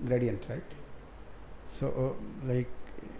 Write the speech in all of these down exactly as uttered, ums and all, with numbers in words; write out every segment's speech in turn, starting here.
gradient, right? So uh, like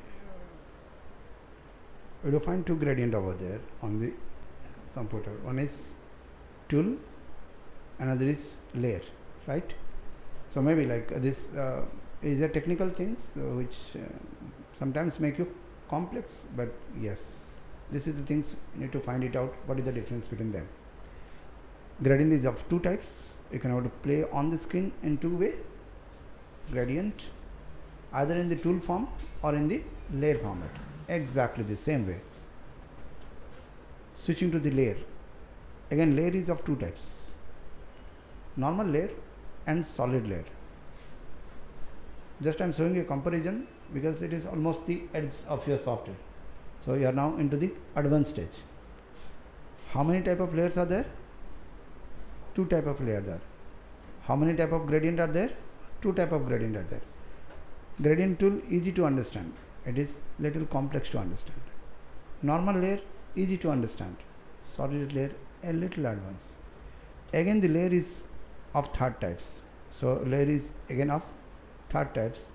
we will find two gradient over there on the computer. One is tool, another is layer, right? So maybe like uh, this uh, is a technical things uh, which uh, sometimes make you complex, but yes, this is the things you need to find it out. What is the difference between them? Gradient is of two types. You can have to play on the screen in two way. Gradient either in the tool form or in the layer format, exactly the same way. Switching to the layer, again layer is of two types, normal layer and solid layer. Just I am showing a comparison because it is almost the edge of your software. So you are now into the advanced stage. How many type of layers are there? Two type of layer there. How many type of gradient are there? Two type of gradient are there. Gradient tool easy to understand, it is little complex to understand. Normal layer easy to understand, solid layer a little advanced. Again the layer is of third types. So layer is again of third types,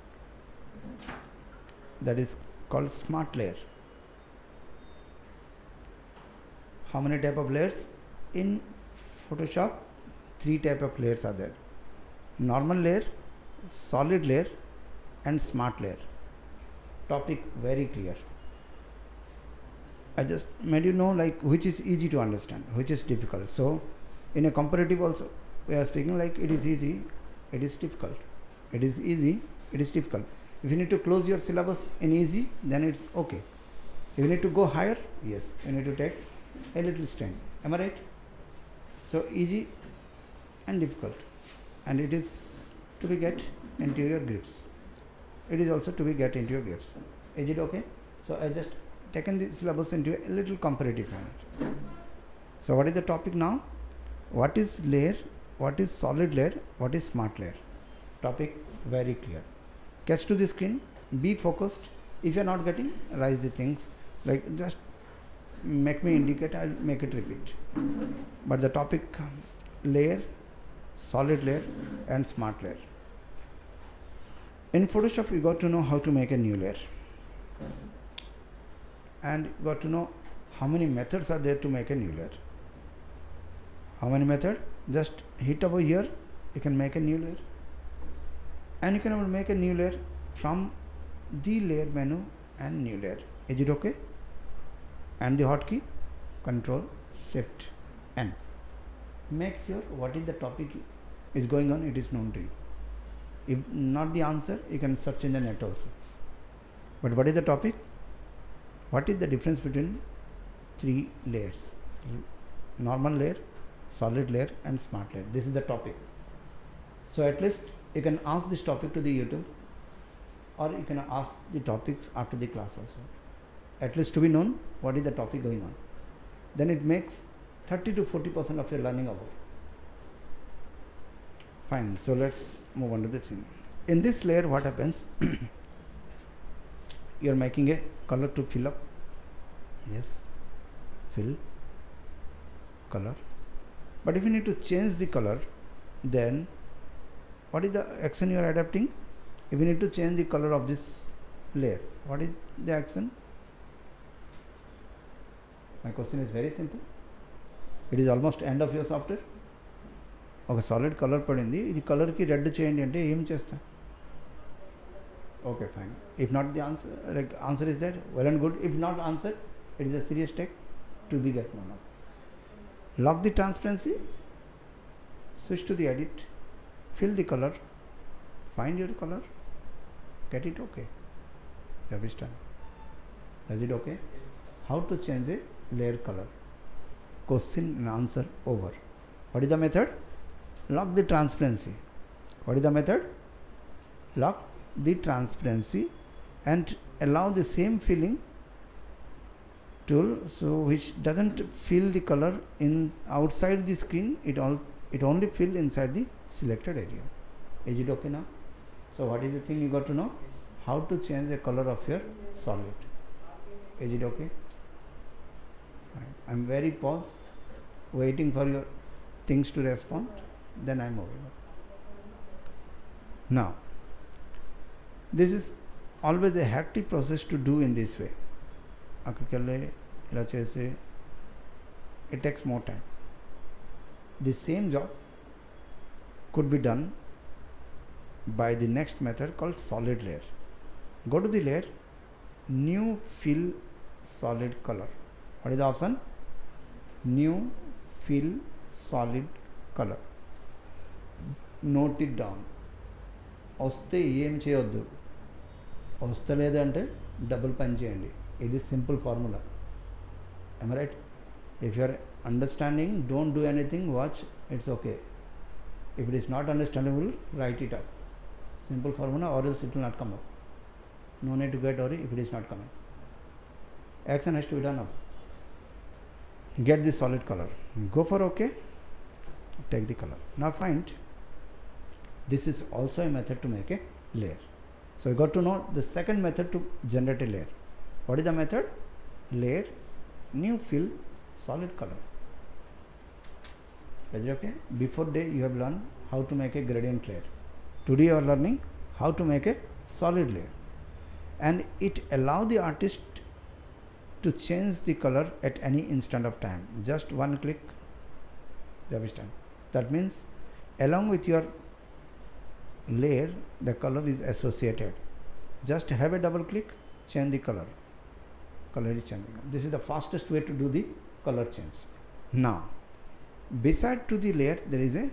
that is called smart layer. How many type of layers? In Photoshop three type of layers are there: normal layer, solid layer and smart layer. Topic very clear. I just made you know like which is easy to understand, which is difficult. So in a comparative also we are speaking like it is easy, it is difficult. It is easy, it is difficult. If you need to close your syllabus in easy, then it's okay. If you need to go higher, yes, you need to take a little strain. Am I right? So easy and difficult, and it is to be get into your grips. It is also to be get into your grips. Is it okay? So I just taken the syllabus into a little comparative manner. So what is the topic now? What is layer? What is solid layer? What is smart layer? Topic very clear. Catch to the screen, be focused. If you are not getting, rise the things, like just make me indicate, I'll make it repeat. But the topic layer, solid layer and smart layer. In Photoshop you got to know how to make a new layer, and you got to know how many methods are there to make a new layer. How many methods? Just hit over here, you can make a new layer, and you can make a new layer from the layer menu and new layer. Is it okay? And the hotkey Control Shift N. Make sure what is the topic is going on, it is known to you. If not the answer, you can search in the net also. But what is the topic? What is the difference between three layers? Normal layer, solid layer and smart layer. This is the topic. So at least you can ask this topic to the YouTube, or you can ask the topics after the class also. At least to be known what is the topic going on. Then it makes thirty to forty percent of your learning over. Fine. So let's move on to the thing. In this layer, what happens? You are making a color to fill up. Yes, fill color. But if you need to change the color, then what is the action you are adapting? If you need to change the color of this layer, what is the action? My question is very simple. It is almost end of your software. ఒక solid colour పడింది, ఇది కలర్కి red చేయండి అంటే ఏం చేస్తా? Okay fine. If not the answer, like answer is there, well and good. If not answer, it is a serious tech to be get known. Lock the transparency, switch to the edit, fill the color, find your color, get it okay. You have done. Is it okay? How to change a layer color? Question and answer over. What is the method? Lock the transparency. What is the method? Lock the transparency and allow the same filling tool, so which doesn't fill the color in outside the screen, it all it only fill inside the selected area. Is it okay now? So what is the thing you got to know? How to change the color of your solid. Is it okay? Right. I am very pause, waiting for your things to respond, then I am moving on. Now This is always a hectic process to do in this way. It takes more time. The same job could be done by the next method called solid layer. Go to the layer, new fill solid color. What is the option? New fill solid color. Note it down. వస్తే ఏం చేయొద్దు, వస్తలేదు అంటే double పని చేయండి. ఇది simple formula. Am I right? If you are understanding, don't do anything, watch, it's okay. If it is not understandable, write it up. Simple formula, or else it will not come up. No need to get worried if it is not coming. Action has to be done now. Get the solid color. Go for OK. Take the color. Now find. This is also a method to make a layer. So you got to know the second method to generate a layer. What is the method? Layer, new fill, solid color. Is it okay? Before day you have learned how to make a gradient layer. Today you are learning how to make a solid layer. And it allows the artist to change the color at any instant of time. Just one click, there is time. That means along with your layer, the color is associated. Just have a double click, change the color. Color is changing. This is the fastest way to do the color change. Now, beside to the layer, there is a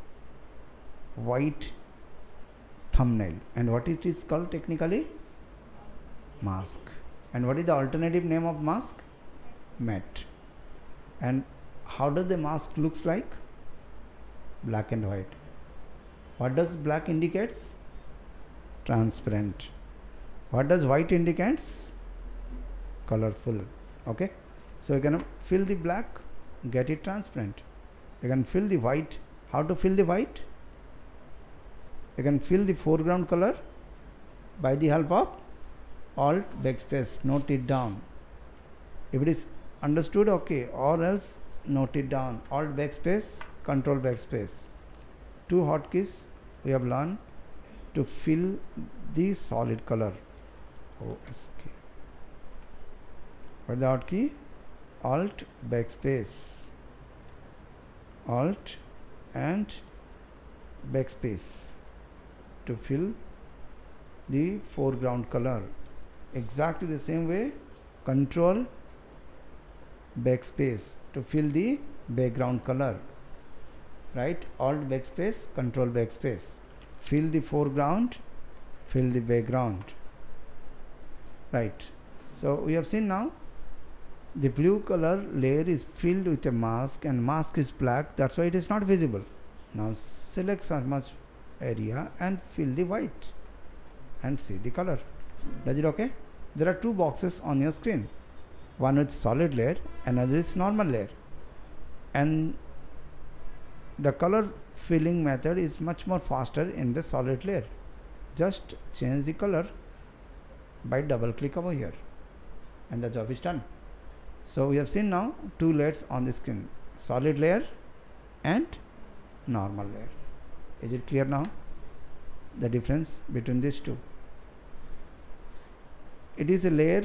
white thumbnail. And what it is called technically? Mask. And what is the alternative name of mask? Matte. And how does the mask looks like? Black and white. What does black indicates? Transparent. What does white indicates? Colorful. Okay. So you can fill the black, get it transparent. You can fill the white. How to fill the white? You can fill the foreground color by the help of Alt backspace. Note it down. If it is understood, okay, or else note it down. Alt backspace, Control backspace. Two hotkeys we have learned to fill the solid color. O S K. What is the hotkey? Alt backspace. Alt and backspace to fill the foreground color. Exactly the same way, Control backspace to fill the background color. Right? Alt backspace, Control backspace. Fill the foreground, fill the background. Right. So we have seen now the blue color layer is filled with a mask, and mask is black, that's why it is not visible. Now select so much area and fill the white and see the color. Does it okay? There are two boxes on your screen. One with solid layer, another is normal layer. And the color filling method is much more faster in the solid layer. Just change the color by double click over here and the job is done. So we have seen now two layers on the screen, solid layer and normal layer. Is it clear now? The difference between these two. It is a layer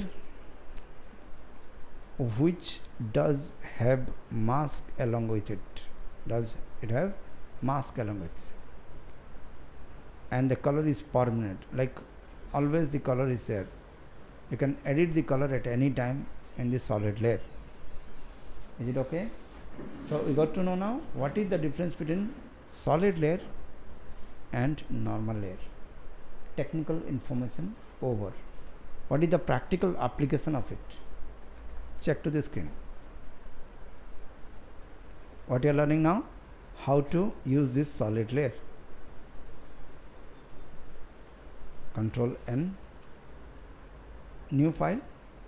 which does have mask along with it. Does it have mask along with it? And the color is permanent, like always the color is there. You can edit the color at any time in the solid layer. Is it okay? So we got to know now what is the difference between solid layer and normal layer. Technical information over. What is the practical application of it? Check to the screen. What you are learning now? How to use this solid layer. Control N. New file.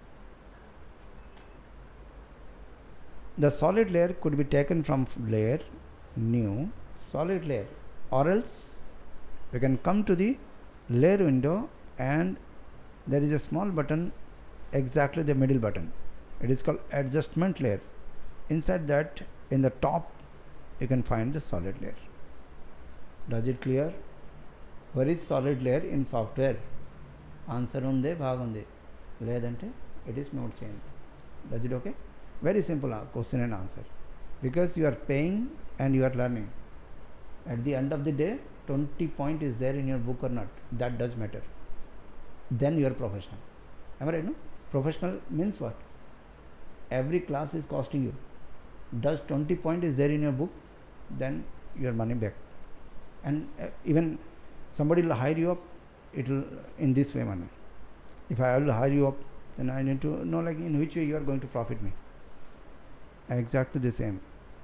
The solid layer could be taken from layer, new, solid layer, or else we can come to the layer window and there is a small button, exactly the middle button. It is called adjustment layer. Inside that, in the top, you can find the solid layer. Does it clear? Where is solid layer in software? Answer ఉంది బాగుంది, లేదంటే it is note చేయండి. Does it okay? Very simple question and answer, because you are paying and you are learning. At the end of the day, twenty point is there in your book or not, that does matter. Then you are professional. Am I right? No? Professional means what? Every class is costing you. Does twenty point is there in your book, then your money back. And uh, even somebody will hire you up, it will in this way money. If I will hire you up, then I need to know like in which way you are going to profit me. Exactly the same.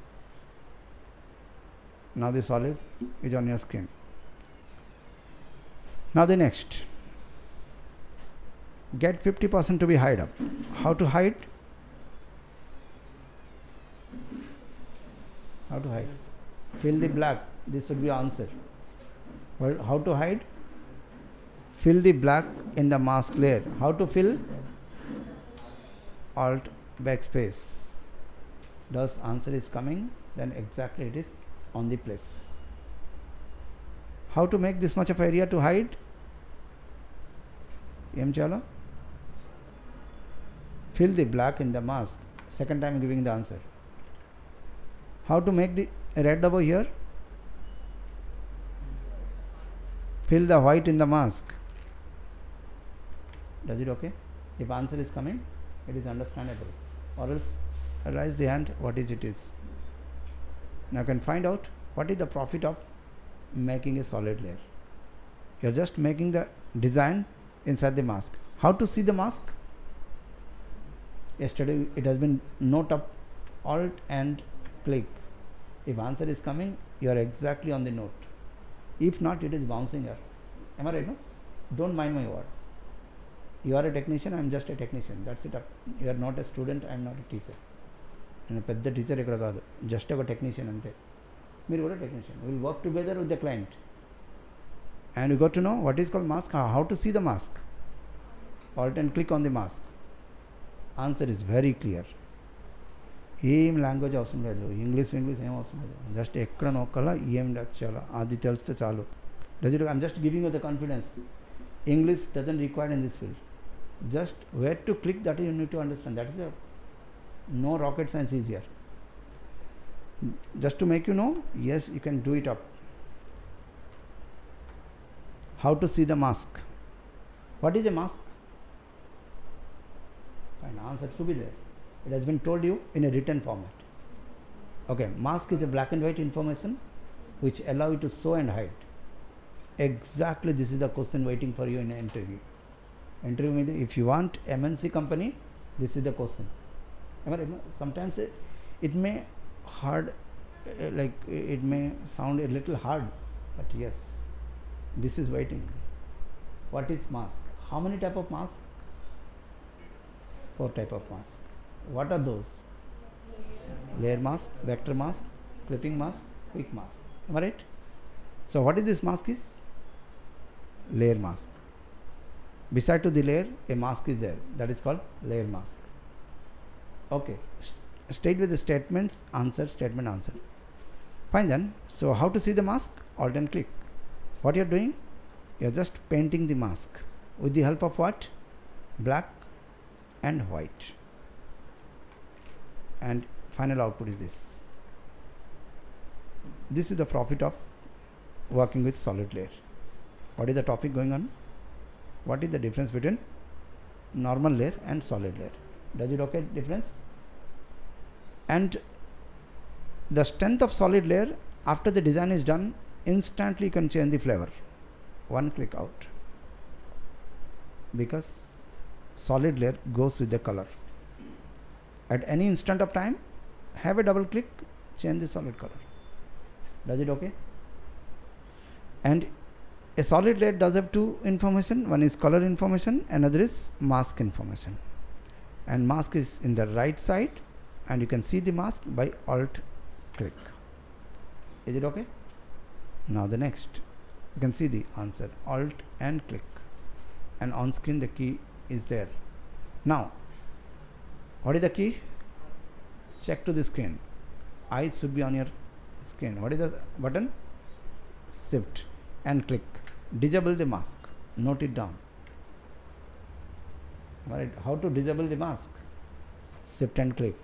Now the solid is on your screen. Now the next, get fifty percent to be hide up. How to hide? How to hide? Fill the black. This should be answer. Well, how to hide? Fill the black in the mask layer. How to fill? Alt backspace. Thus answer is coming, then exactly it is on the place. How to make this much of area to hide? Em chalo? Fill the black in the mask. Second time giving the answer. How to make the red over here? Fill the white in the mask. Does it okay? If answer is coming, it is understandable. Or else raise the hand, what is it is. Now you can find out what is the profit of making a solid layer. You are just making the design inside the mask. How to see the mask? Yesterday it has been note up, alt and click. If answer is coming, you are exactly on the note. If not, it is bouncing here. Am I right? No? Don't mind my word. You are a technician, I am just a technician. That's it. You are not a student, I am not a teacher. నేను పెద్ద teacher ఇక్కడ కాదు, just ఒక technician అంతే. మీరు కూడా technician. Will work together with the client and you got to know what is called mask, how to see the mask. Alt and click on the mask. Answer is very clear. ఏం language అవసరం లేదు, English English ఏం అవసరం లేదు, just ఎక్కడ నొక్కాలా ఏం వచ్చేయాలా అది తెలిస్తే చాలు. Does it? I'm just giving you the confidence. English doesn't required in this field. Just where to click, that you need to understand. That is no rocket science is here. Just to make you know, yes, you can do it up. How to see the mask? What is a mask? Fine, answer should be there. It has been told you in a written format. Okay, mask is a black and white information which allow you to show and hide. Exactly, this is the question waiting for you in an interview. Interview, if you want M N C company, this is the question. Sometimes it may hard, like it may sound a little hard, but yes, this is waiting. What is mask? How many type of mask? Four type of mask. What are those? Layer mask, vector mask, clipping mask, quick mask. Am I right? So what is this mask is? Layer mask. Beside to the layer, a mask is there. That is called layer mask. Okay, state with the statements, answer, statement, answer. Fine then. So how to see the mask? Alt and click. What you are doing? You are just painting the mask with the help of what? Black and white. And final output is this. This is the profit of working with solid layer. What is the topic going on? What is the difference between normal layer and solid layer? Does it okay difference? And the strength of solid layer, after the design is done, instantly you can change the flavor. One click out. Because solid layer goes with the color. At any instant of time, have a double click, change the solid color. Does it okay? And a solid layer does have two information. One is color information, another is mask information. And mask is in the right side, and you can see the mask by alt click. Is it okay? Now the next, you can see the answer, alt and click, and on screen the key is there. Now what is the key? Check to the screen. Eyes should be on your screen. What is the button? Shift and click. Disable the mask. Note it down. Right. How to disable the mask? Shift and click.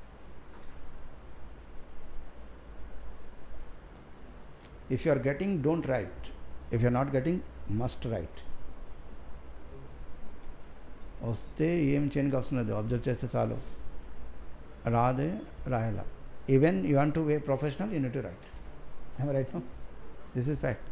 If you are getting, don't write. If you are not getting, must write. వస్తే ఏం చేయడానికి అవసరం లేదు, observe చేస్తే చాలు. రాదే రాయాల. Even you want to be professional, you need to write. Am I right now? This is fact.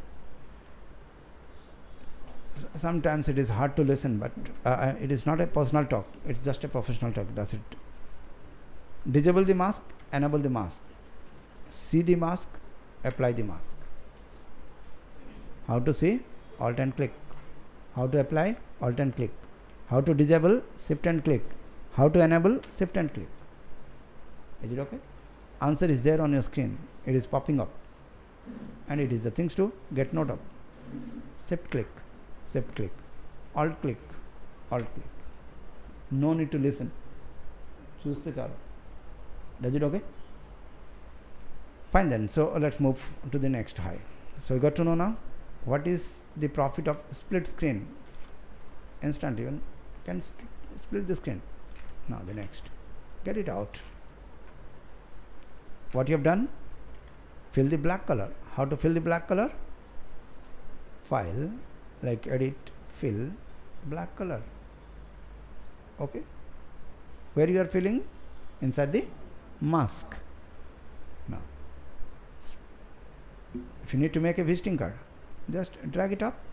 Sometimes it is hard to listen, but uh, it is not a personal talk, it's just a professional talk, that's it. Disable the mask, enable the mask. See the mask, apply the mask. How to see? Alt and click. How to apply? Alt and click. How to disable? Shift and click. How to enable? Shift and click. Is it okay? Answer is there on your screen, it is popping up, and it is the things to get note of. Shift click, shift click, alt click, alt click. No need to listen. Choose the chalo. Does it okay? Fine then. So let's move to the next high. So you got to know now what is the profit of split screen. Instant even can split the screen. Now the next, get it out. What you have done? Fill the black color. How to fill the black color? File, like edit, fill, black color. Okay. Where you are filling? Inside the mask. Now, if you need to make a visiting card, just drag it up.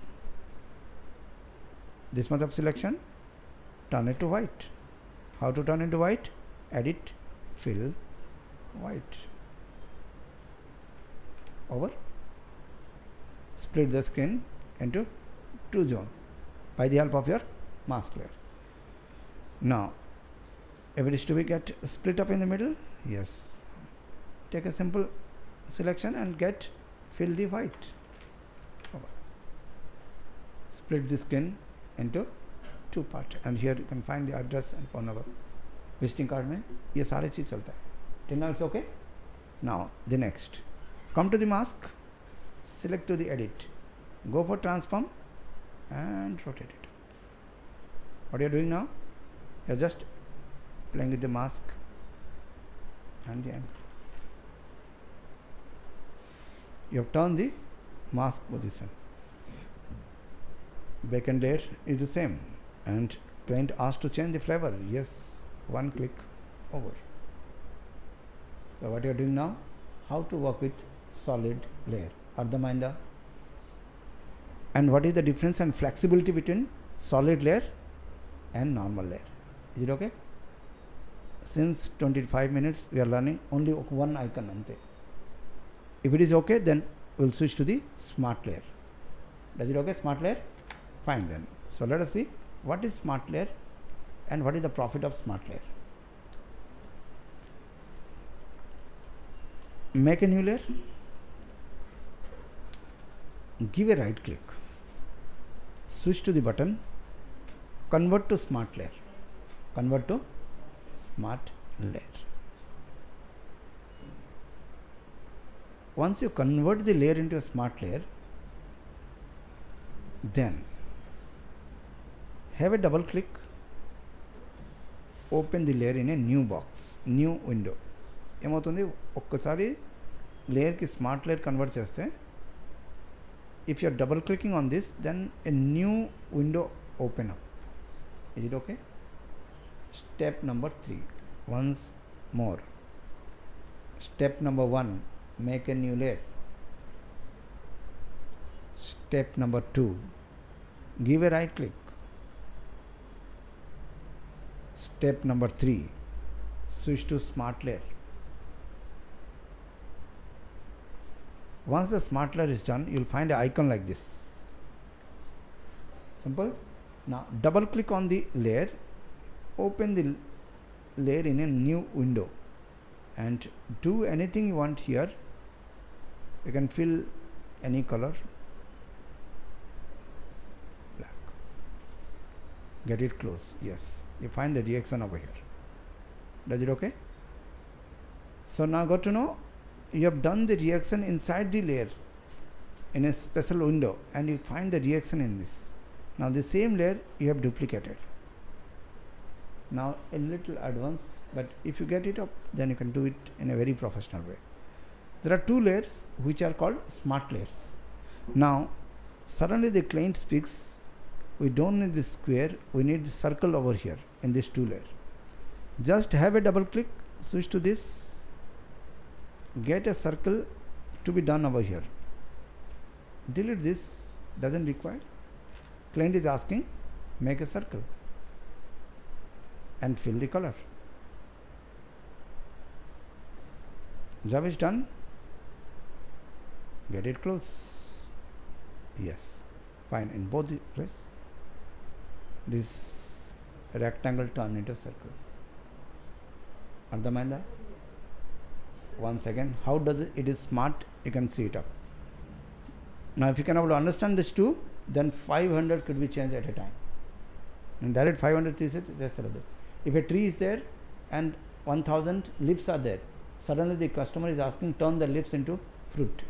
This much of selection, turn it to white. How to turn it to white? Edit, fill, white. Over. Split the screen into two zones by the help of your mask layer. Now, if it is to be get split up in the middle, yes, take a simple selection and get fill the white. Over. Split the screen into two part, and here you can find the address and phone number. Visiting card में ये सारे चीज चलता है. Till now it's okay. Now the next, come to the mask, select to the edit, go for transform and rotate it. What you are doing now? You are just playing with the mask and the angle. You have turned the mask position. Backend layer is the same, and client asked to change the flavor. Yes, one click over. So what you are doing now? How to work with solid layer. Ardhamainda. And what is the difference and flexibility between solid layer and normal layer? Is it okay? Since twenty-five minutes we are learning only one icon ante. If it is okay, then we will switch to the smart layer. Does it okay? Smart layer? Fine then. So let us see what is smart layer and what is the profit of smart layer. Make a new layer, give a right click, switch to the button, convert to smart layer, convert to smart layer. Once you convert the layer into a smart layer, then have a double click, open the layer in a new box, new window. ఏమవుతుంది ఒక్కసారి layer కి smart layer convert చేస్తే, if you are double clicking on this, then a new window open up. Is it okay? Step number three, once more. Step number one, make a new layer. Step number two, give a right click. Step number three, switch to smart layer. Once the smart layer is done, you will find an icon like this. Simple. Now double click on the layer, open the layer in a new window, and do anything you want here. You can fill any color, black. Get it close. Yes, you find the reaction over here. Does it okay? So now got to know you have done the reaction inside the layer in a special window, and you find the reaction in this. Now the same layer you have duplicated. Now a little advanced, but if you get it up, then you can do it in a very professional way. There are two layers which are called smart layers. Now suddenly the client speaks, we don't need this square, we need the circle over here in this two layer. Just have a double click, switch to this, get a circle to be done over here. Delete this, doesn't require. Client is asking, make a circle and fill the color. Job is done. Get it close. Yes, fine. In both the ways, this rectangle turn into circle. Ardhamainda? Once again, how does it, it is smart, you can see it up. Now if you can able to understand this too, then five hundred could be changed at a time. And direct five hundred thesis, if a tree is there and one thousand leaves are there, suddenly the customer is asking turn the leaves into fruit.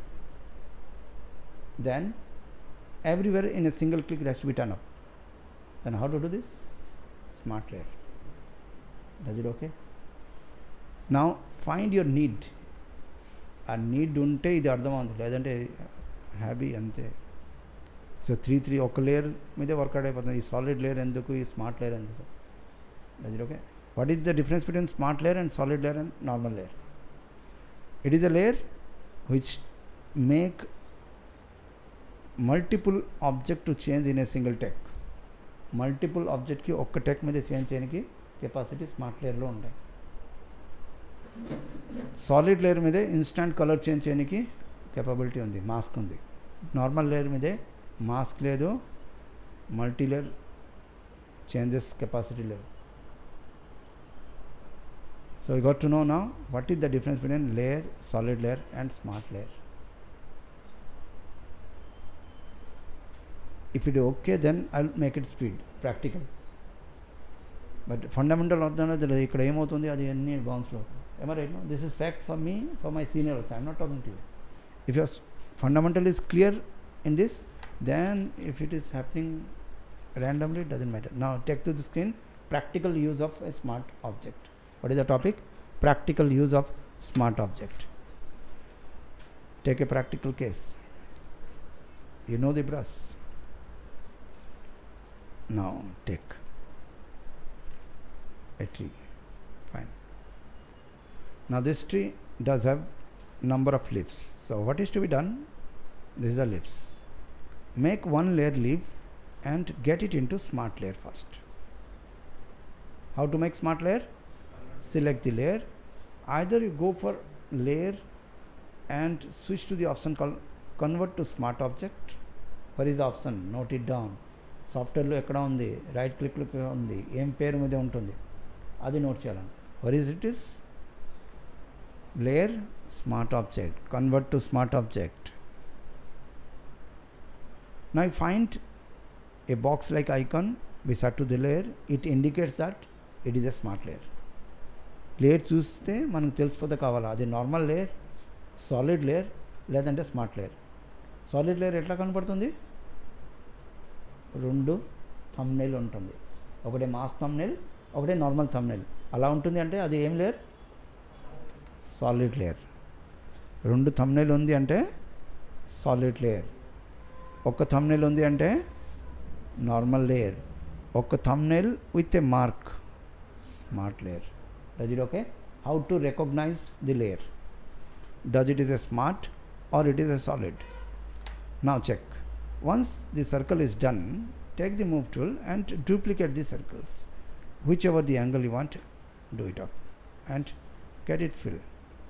Then everywhere in a single click it has to be turned up. Then how to do this? Smart layer. Does it okay? Now find your need. A need unte idi ardhamaundi ledante happy ante. So three three oka layer mide work out ayipotundi. Ee solid layer enduku, ee smart layer enduku. Does it okay? What is the difference between smart layer and solid layer and normal layer? It is a layer which make multiple object to change in a single text. Multiple object ki okka text mide change cheyaniki capacity smart layer lo untayi. Solid layer mide instant color change cheyaniki capability undi, mask undi. Normal layer mide mask ledu, multi layer changes capacity level. So you got to know now what is the difference between layer, solid layer and smart layer. If it is okay, then I'll make it speed, practical. But fundamental of the ikkada em avutundi adi anni bounce lo. Am I right? No? This is fact for me, for my senior also. I am not talking to you. If your fundamental is clear in this, then if it is happening randomly, it doesn't matter. Now take to the screen practical use of a smart object. What is the topic? Practical use of smart object. Take a practical case. You know the brush. Now take a tree. Fine. Now this tree does have number of leaves. So what is to be done? This is the leaves. Make one layer leaf and get it into smart layer first. How to make smart layer? Select the layer. Either you go for layer and switch to the option called convert to smart object. Where is the option? Note it down. Software lo ekkada undi, right click lo undi, em peru mide untundi, adi note cheyalandi. Where is it is? Layer, smart object, convert to smart object. Now you find a box like icon beside to the layer, it indicates that it is a smart layer. Layer చూస్తే మనకు తెలిసిపోతే కావాలా అది normal layer, solid layer లేదంటే smart layer. Solid layer ఎట్లా కనపడుతుంది? రెండు thumbnail ఉంటుంది, ఒకటే మాస్ థంబ్నెయిల్, ఒకటే నార్మల్ థంబ్నెయిల్. అలా ఉంటుంది అంటే అది ఏం లేయర్? Solid layer. రెండు థంబ్నెయిల్ ఉంది అంటే సాలిడ్ లేయర్, ఒక థంబ్నెయిల్ ఉంది అంటే నార్మల్ లేయర్, ఒక thumbnail with a mark smart layer. Does it okay? How to recognize the layer? Does it is a smart or it is a solid? Now check. Once the circle is done, take the move tool and duplicate the circles. Whichever the angle you want, do it up and get it filled.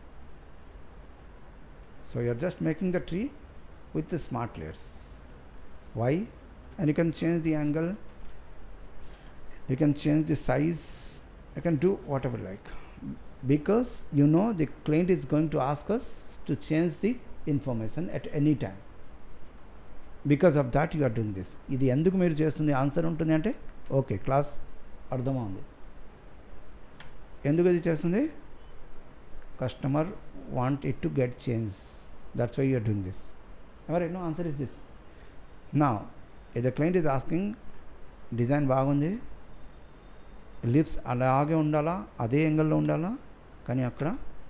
So you are just making the tree with the smart layers. Why? And you can change the angle, you can change the size, you can do whatever you like, because you know the client is going to ask us to change the information at any time. Because of that you are doing this. ఇది ఎందుకు మీరు చేస్తుంది answer ఉంటుంది అంటే okay class అర్థమవుంది. ఎందుకు ఇది చేస్తుంది? Customer want it to get change, that's why you are doing this. Ever no answer is this. నా if the client is asking design బాగుంది, లిప్స్ అలాగే ఉండాలా, అదే యాంగిల్లో ఉండాలా, కానీ అక్కడ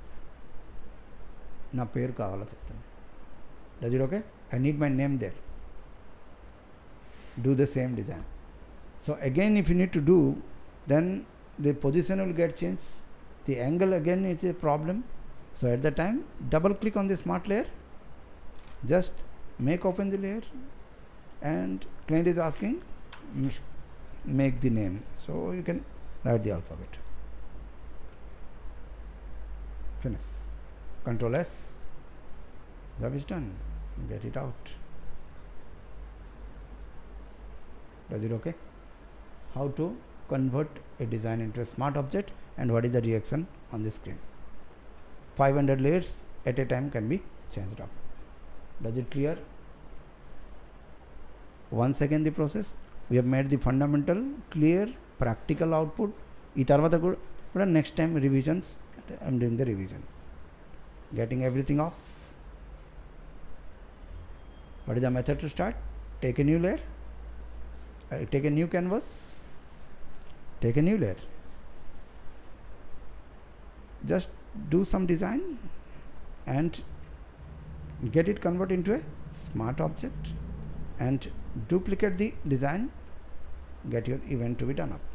నా పేరు కావాలా చెప్తాను. Does it okay? I need my name there. Do the same design. So again, if you need to do, then the position will get changed. The angle again is a problem. So at the time, double click on the smart layer. Just make open the layer, and client is asking make the name. So you can write the alphabet. Finish. Control S. Job is done. Get it out. Does it okay? How to convert a design into a smart object and what is the reaction on the screen. five hundred layers at a time can be changed up. Does it clear? Once again the process. We have made the fundamental clear practical output. ఈ తర్వాత కూడా next time revisions, I am doing the revision. Getting everything off. What is the method to start? Take a new layer. Uh, take a new canvas, take a new layer, just do some design and get it convert into a smart object, and duplicate the design, get your event to be done up.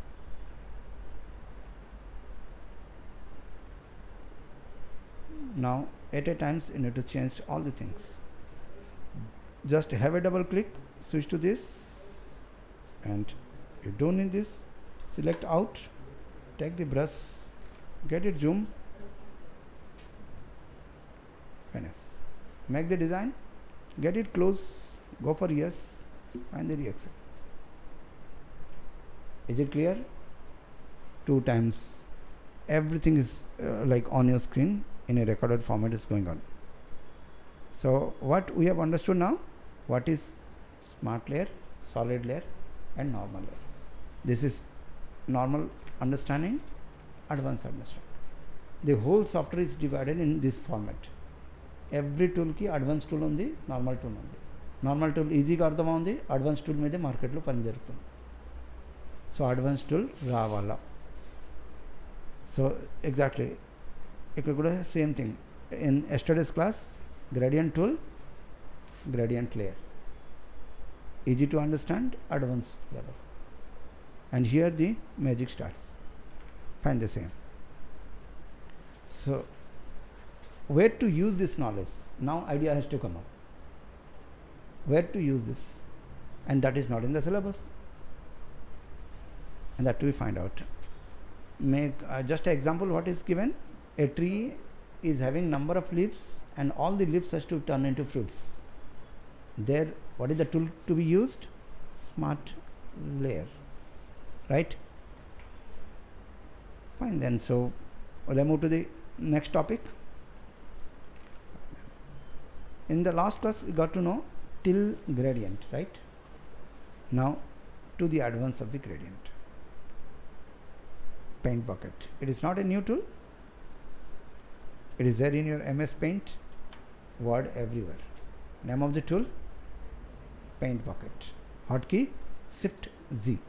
Now at a times you need to change all the things. Just have a double click, switch to this, and you don't need this, select out, take the brush, get it zoom, finish, make the design, get it close, go for yes, find the reaction. Is it clear? Two times everything is uh, like on your screen in a recorded format is going on. So what we have understood now, what is smart layer, solid layer and normal layer. This is normal understanding, advanced understanding. The whole software is divided in this format. Every tool ki advanced tool undi, normal tool undi. Normal tool easy ga ardham undi, advanced tool meede market lo pani jarugutundi. So advanced tool ravala. So exactly ikkada kuda same thing. In yesterday's class, gradient tool, gradient layer. Easy to understand, advanced level. And here the magic starts. Find the same. So where to use this knowledge? Now idea has to come up. Where to use this? And that is not in the syllabus. And that we find out. Make uh, just an example what is given. A tree is having number of leaves and all the leaves has to turn into fruits. There, what is the tool to be used? Smart layer, right? Fine then. So will I move to the next topic? In the last class we got to know till gradient, right? Now to the advance of the gradient. Paint bucket. It is not a new tool. It is there in your M S Paint, Word, everywhere. Name of the tool? Paint bucket. Hotkey Shift Z.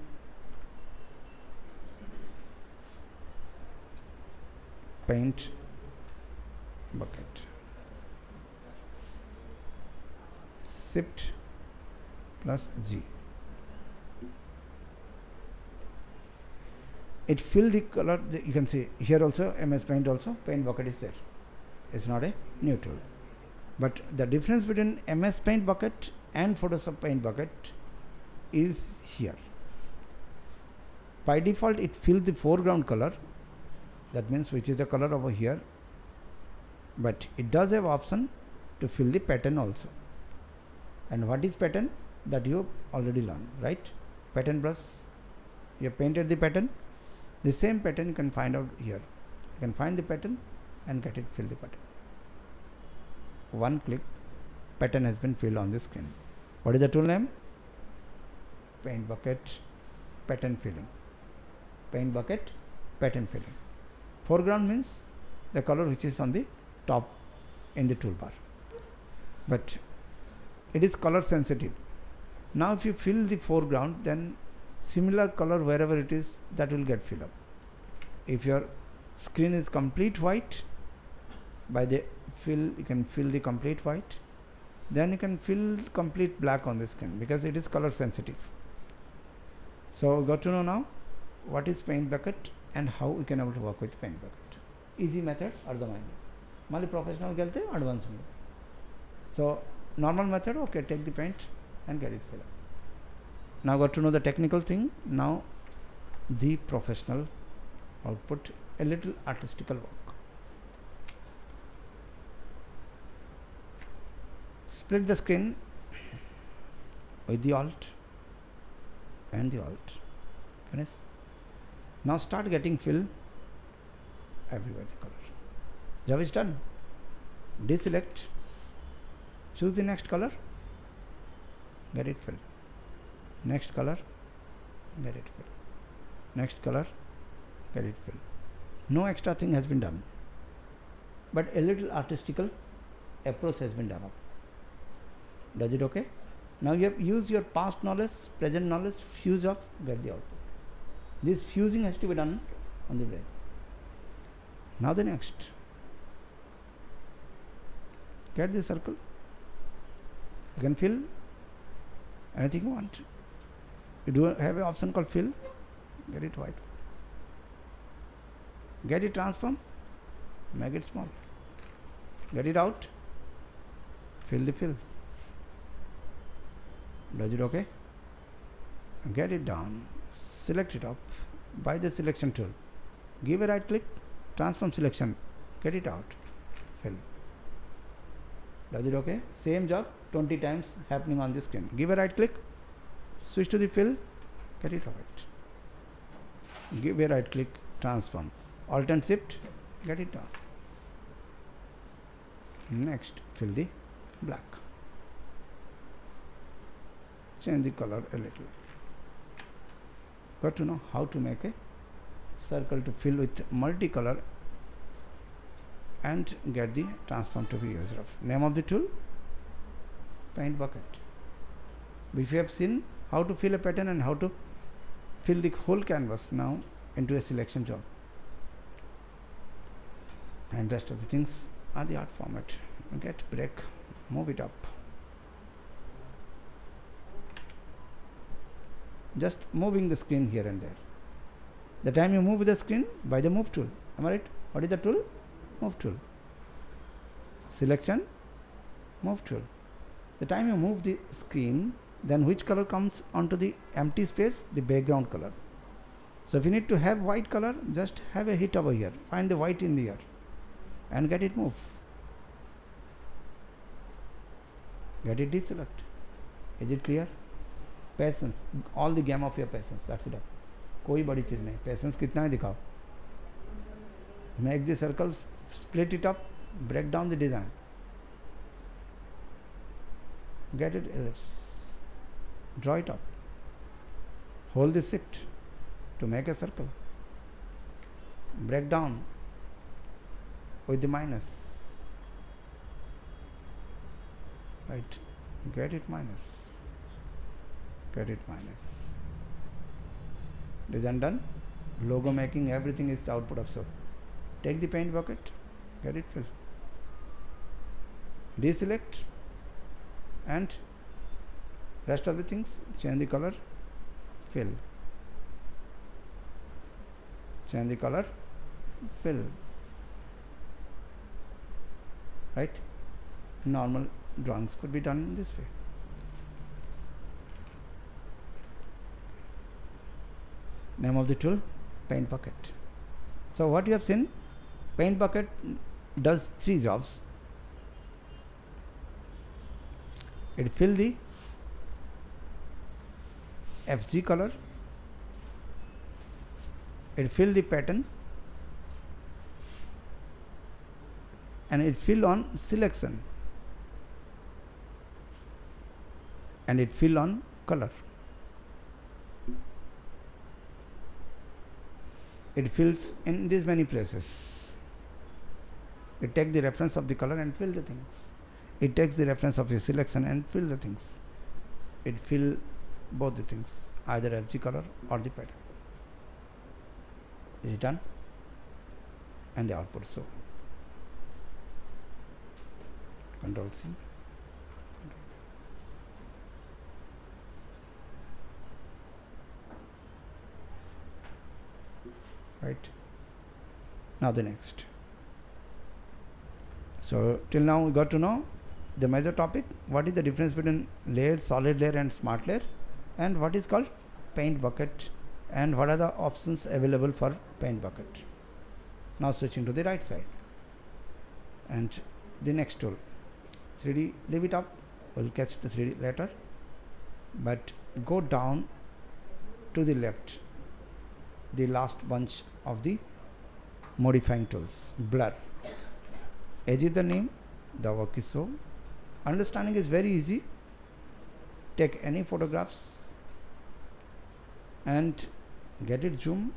Paint bucket. Shift plus G. It fill the color. You can see here also M S Paint also paint bucket is there. It's not a new tool. But the difference between M S Paint bucket and Photoshop Paint bucket is here. By default it fills the foreground color, that means which is the color over here, but it does have option to fill the pattern also. And what is pattern? That you already learned, right? Pattern brush, you have painted the pattern. The same pattern you can find out here. You can find the pattern and get it fill the pattern. One click, pattern has been filled on the screen. What is the tool name? Paint bucket pattern filling. Paint bucket pattern filling. Foreground means the color which is on the top in the toolbar, but it is color sensitive. Now if you fill the foreground, then similar color wherever it is, that will get filled up. If your screen is complete white, by the fill you can fill the complete white, then you can fill complete black on the screen because it is color sensitive. So got to know now what is paint bucket and how we can able to work with paint bucket. Easy method అర్థమైంది. మళ్ళీ ప్రొఫెషనల్కి వెళ్తే advance ఉంది. So normal method okay, take the paint and get it fill up. Now got to know the technical thing. Now the professional output, a little artistical work. Split the screen with the alt and the alt. Finish. Now start getting fill everywhere the color. Job is done. Deselect. Choose the next color. Get it filled. Next color. Get it filled. Next color. Get it filled. No extra thing has been done, but a little artistical approach has been done up. Does it okay? Now you have used your past knowledge, present knowledge, fuse up, get the output. This fusing has to be done on the brain. Now the next. Get the circle. You can fill anything you want. You do have an option called fill. Get it white. Get it transform. Make it small. Get it out. Fill the fill. Does it okay? Get it down. Select it up by the selection tool. Give a right click. Transform selection. Get it out. Fill. Does it okay? Same job twenty times happening on the screen. Give a right click. Switch to the fill. Get it out. Give a right click. Transform. Alt and shift. Get it down. Next, fill the black. Change the color a little. Got to know how to make a circle to fill with multicolor and get the transform to be used of. Name of the tool, paint bucket. If you have seen how to fill a pattern and how to fill the whole canvas now into a selection job, and rest of the things are the art format. Get break, move it up. Just moving the screen here and there. The time you move the screen by the move tool. Am I right? What is the tool? Move tool. Selection, move tool. The time you move the screen, then which color comes onto the empty space? The background color. So if you need to have white color, just have a hit over here. Find the white in the air and get it move. Get it deselect. Is it clear? Patience, all the game of your patience. That's it. कोई बड़ी चीज़ नहीं. Patience कितना है दिखाओ. Make the circle, split it up, break down the design. Get it ellipse. Draw it up. Hold the shift to make a circle. Break down with the minus. Right. Get it minus. Get it minus. Design done. Logo making, everything is the output of so. Take the paint bucket, get it filled. Deselect and rest of the things, change the color, fill. Change the color, fill. Right? Normal drawings could be done in this way. Name of the tool, paint bucket. So what you have seen, paint bucket does three jobs. It fill the F G color, it fill the pattern, and it fill on selection, and it fill on color. It fills in these many places. It takes the reference of the color and fill the things. It takes the reference of the selection and fill the things. It fill both the things. either F G color or the pattern. Is it done? And the output. So Control C. Right. Now the next. So till now we got to know the major topic. What is the difference between layered, solid layer and smart layer, and what is called paint bucket, and what are the options available for paint bucket. Now switching to the right side, and the next tool, three D, leave it up, we'll catch the three D later, but go down to the left, the last bunch of the modifying tools, blur. As if the name, the work is so. Understanding is very easy. Take any photographs and get it zoom.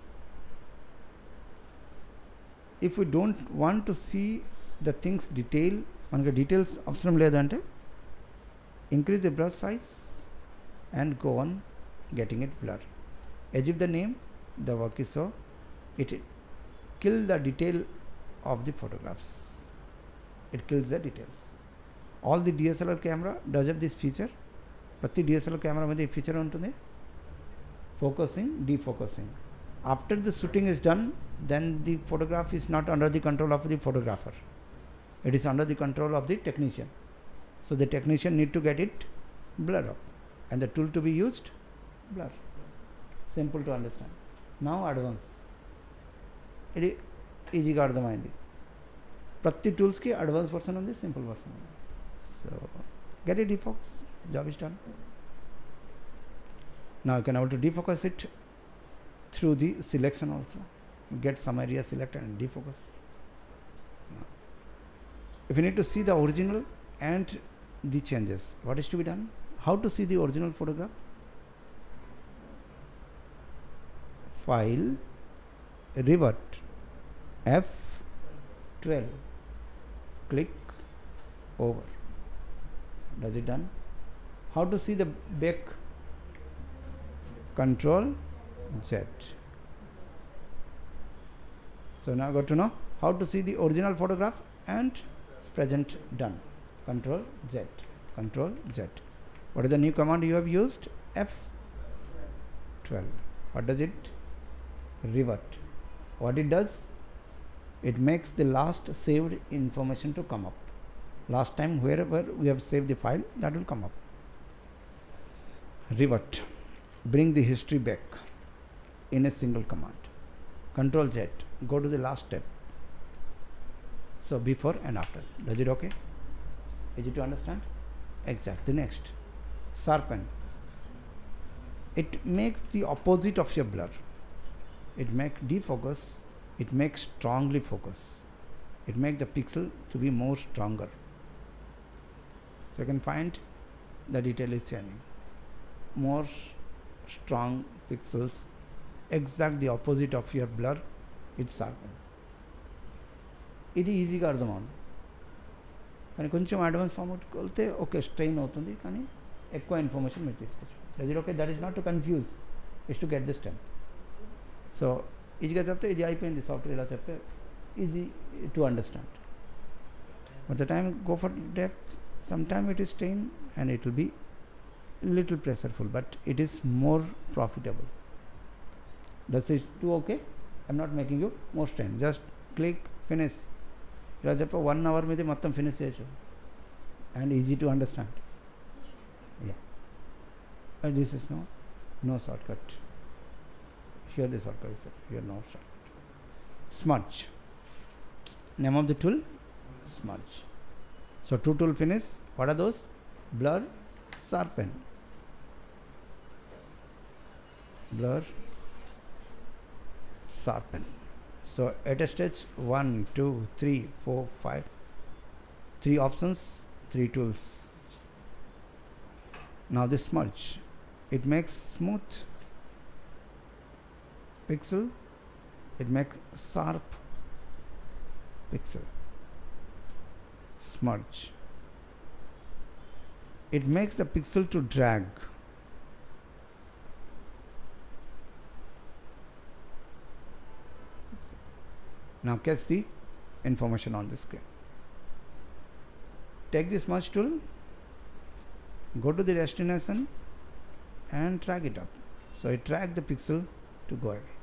If we don't want to see the things detail, manaki details avsaram ledante, increase the brush size and go on getting it blur. As if the name, the work is so, it kill the detail of the photographs. It kills the details. All the D S L R camera does have this feature. Prati D S L R camera made feature untundi, focusing, defocusing. After the shooting is done, then the photograph is not under the control of the photographer. It is under the control of the technician. So the technician need to get it blur up, and the tool to be used, blur. Simple to understand. Now advance. It is easy ga ardhamaindi. Prati tools ki advanced version undi, simple version undi. So get it defocus, job is done. Now you can able to defocus it through the selection also. Get some area selected and defocus. Now, if you need to see the original and the changes, what is to be done? How to see the original photograph? File, revert, F twelve, click over. Does it done? How to see the back? Control Z. So now got to know how to see the original photograph and present done. Control Z. Control Z. What is the new command you have used? F twelve. What does it? Revert. What it does? It makes the last saved information to come up. Last time wherever we have saved the file, that will come up. Revert. Bring the history back in a single command. Control Z. Go to the last step. So before and after. Does it okay? Easy to understand? Exact. The next. Sharpen. It makes the opposite of your blur. It makes defocus. It makes strongly focus. It makes the pixel to be more stronger. So you can find the detail is changing. More strong pixels, exact the opposite of your blur, it's sharpened. This is easy ga ardham కానీ కొంచెం advance format వెళ్తే okay strain అవుతుంది కానీ ఎక్కువ information మీరు తీసుకోవచ్చు. Does it okay? That is not to confuse, is to get the strength. So ఈజీగా చెప్తే ఇది అయిపోయింది సాఫ్ట్వేర్ ఇలా చెప్తే easy to understand. But the time go for depth, some time it is strain and it will be little pressureful, but it is more profitable. Does it do okay? I'm not making you more strain. Just click finish. ఇలా చెప్ప one hour మీద మొత్తం finish చేయొచ్చు and easy to understand. Yeah, this is no no short cut. Here the short cut is here, no short cut. Smudge. Name of the tool smudge. So two tool finish. What are those? Blur, sharpen. Blur, sharpen. So at a stage one, two, three, four, five, three options, three tools. Now this smudge, it makes smooth pixel, it makes sharp pixel. Smudge, it makes the pixel to drag. Now catch the information on the screen. Take the smudge tool, go to the destination and drag it up. So it drag the pixel to go away.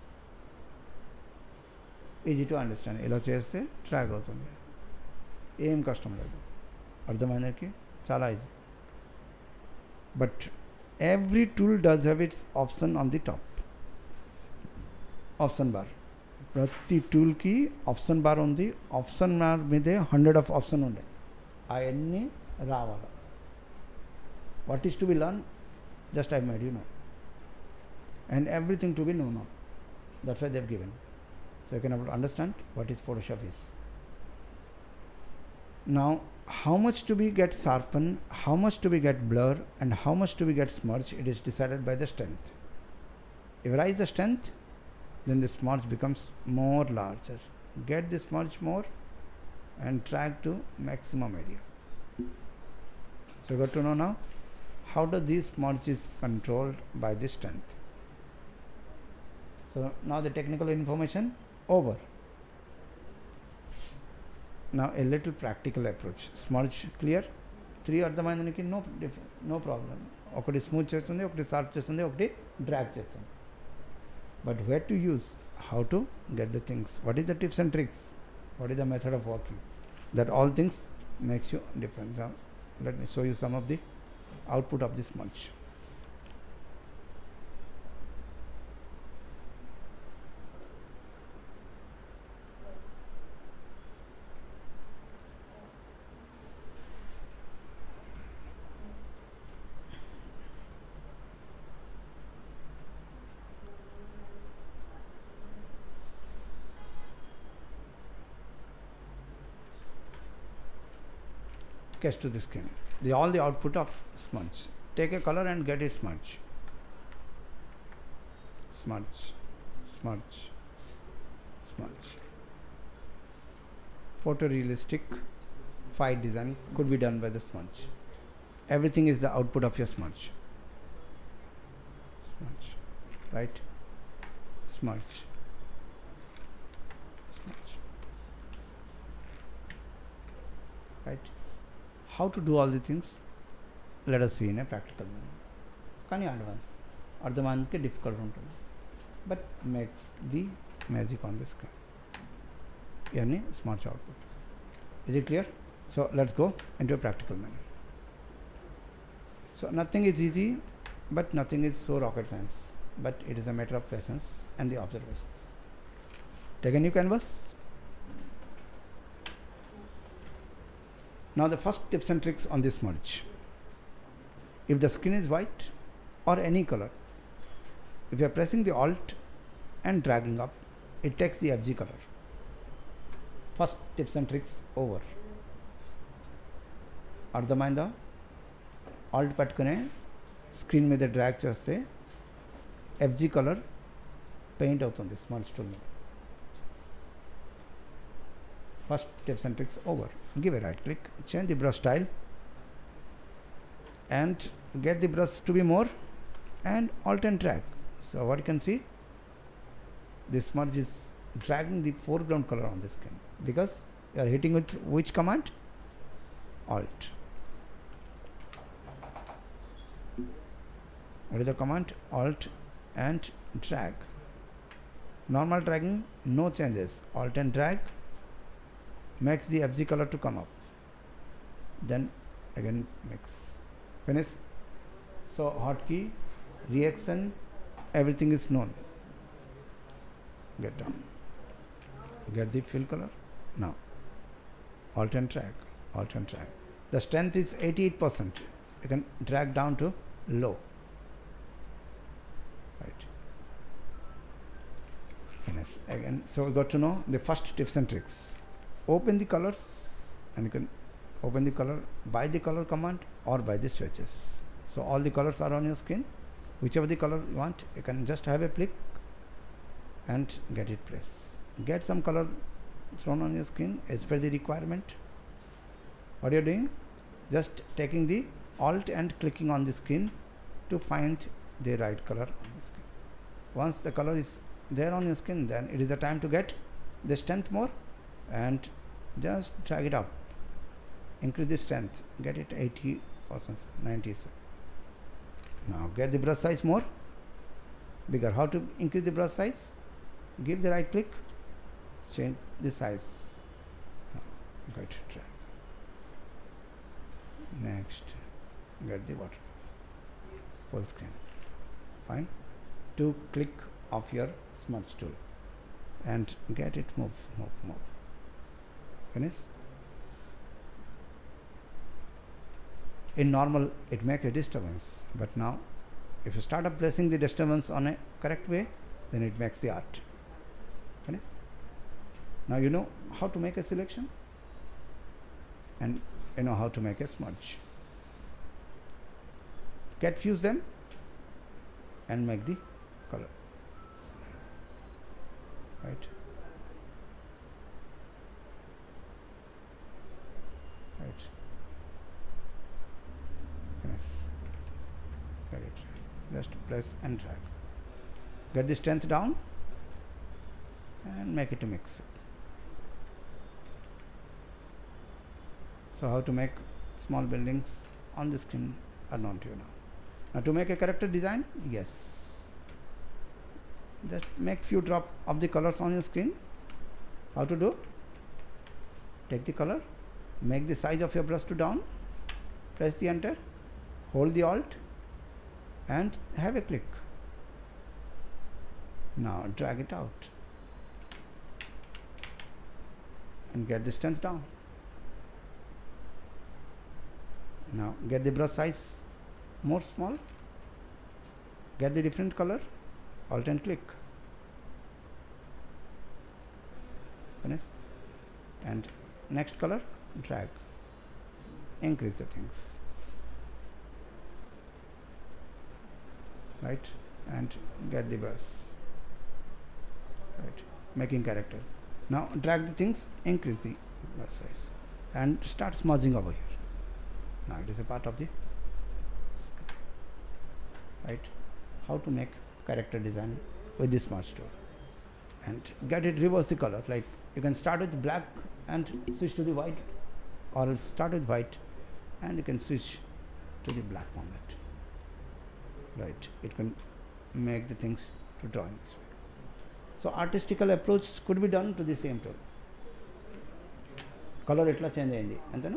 Easy to understand. ఇలా చేస్తే track అవుతుంది, ఏం కష్టం లేదు. అర్థమైందకి చాలా easy. But every tool does have its option on the top. Option bar, ప్రతి టూల్కి ఆప్షన్ బార్ ఉంది. ఆప్షన్ బార్ మీదే హండ్రెడ్ ఆఫ్ ఆప్షన్ ఉండే, అవన్నీ రావాలి. What is to be learn, just I made you know, and everything to be known now. That's why they have given. So you can understand what is Photoshop is. Now how much to be get sharpen, how much to be get blur, and how much to be get smudge, it is decided by the strength. If you raise the strength, then the smudge becomes more larger. Get the smudge more and drag to maximum area. So you got to know now how does this smudge is controlled by the strength. So now the technical information over. Now a little practical approach. Smudge clear? Three అర్థమైందానికి no no problem. ఒకటి smooth చేస్తుంది, ఒకటి sharp చేస్తుంది, ఒకటి drag చేస్తుంది. But where to use, how to get the things, what is the tips and tricks, what is the method of working, that all things makes you different. Now let me show you some of the output of the smudge. Catch to the skin, the all the output of smudge. Take a color and get it smudge, smudge, smudge, smudge. Photorealistic fight design could be done by the smudge. Everything is the output of your smudge. Smudge, right? Smudge, smudge, right? How to do all the things, let us see in a practical manner. Can you advance? అర్థమానికి difficult ఉంటుంది, but makes the magic on the screen. ఇవన్నీ smart output. Is it clear? So let's go in to practical manner. So nothing is easy, but nothing is so rocket science, but it is a matter of patience and the observations. Take a new canvas. Now the first tips and tricks on this smudge. If the skin is white or any color, if you are pressing the alt and dragging up, it takes the F G color. First tips and tricks over. అర్థమైందా? Alt పట్టుకునే screen మీద drag చేస్తే F G colour paint అవుతుంది smudge tool మీద. First tips and tricks over. Give a right click, change the brush style and get the brush to be more and alt and drag. So what you can see, this smudge is dragging the foreground color on the screen because you are hitting with which command? Alt. What is the command? Alt and drag. Normal dragging, no changes. Alt and drag makes the F G color to come up, then again mix, finish. So hotkey, reaction, everything is known. Get down, get the fill color. Now alt and drag, alt and drag. The strength is eighty-eight percent. You can drag down to low, right? Finish again. So we got to know the first tips and tricks. Open the colors and you can open the color by the color command or by the switches. So all the colors are on your screen. Whichever the color you want, you can just have a click and get it placed. Get some color thrown on your screen as per the requirement. What you are doing? Just taking the alt and clicking on the screen to find the right color on the screen. Once the color is there on your screen, then it is the time to get the strength more and just drag it up, increase the strength, get it eighty percent, ninety. Now get the brush size more bigger. How to increase the brush size? Give the right click, change the size. Now get drag. Next, get the water full screen. Fine. To click of your smudge tool and get it move, move, move. Finish. In normal, it makes a disturbance, but now if you start up placing the disturbance on a correct way, then it makes the art. Finish. Now you know how to make a selection and you know how to make a smudge. Get fuse them and make the color. Right. Right. Finish. Get it. Just press and drag. Get the strength down and make it to mix. So how to make small buildings on the screen are known to you now. Now to make a character design, yes, just make few drop of the colors on your screen. How to do? Take the color, make the size of your brush to down, press the enter, hold the alt and have a click. Now drag it out and get the strength down. Now get the brush size more small, get the different color, alt and click. Finish. And next color, drag, increase the things. Right, and get the brush. Right, making character. Now drag the things, increase the brush size and start smudging over here. Now it is a part of the script. Right, how to make character design with this smudge tool and get it reverse the color. Like you can start with black and switch to the white, or else start with white and you can switch to the black on that. Right, it can make the things to draw in this way. So artistical approach could be done to the same tool. Color etla change ayindi antena,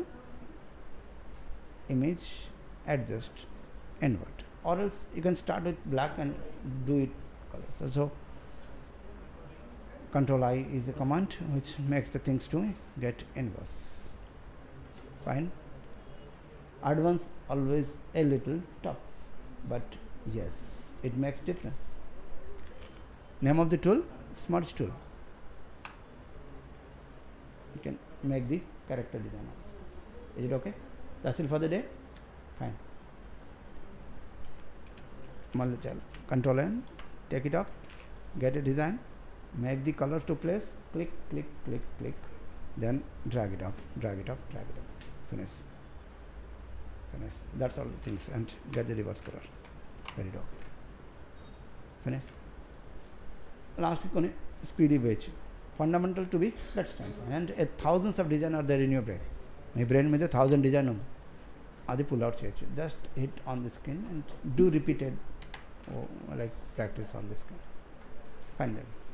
image adjust invert, or else you can start with black and do it color. So, so control I is a command which makes the things to get inverse. Fine. Advance always a little tough, but yes, it makes difference. Name of the tool, smudge tool. You can make the character design. Is it okay? That's it for the day. Fine. Control N, take it up, get a design, make the color to place, click, click, click, click, then drag it up, drag it up, drag it up. Finish. Finish. That's all the things, and get the reverse color. Very dog. Finish. Last week, speedy wage. Fundamental to be, let's stand. And a thousands of design are there in your brain. My brain में thousand design होंगे. आधे pull out चाहिए. Just hit on the screen and do repeated, oh, like practice on the screen. Fine then.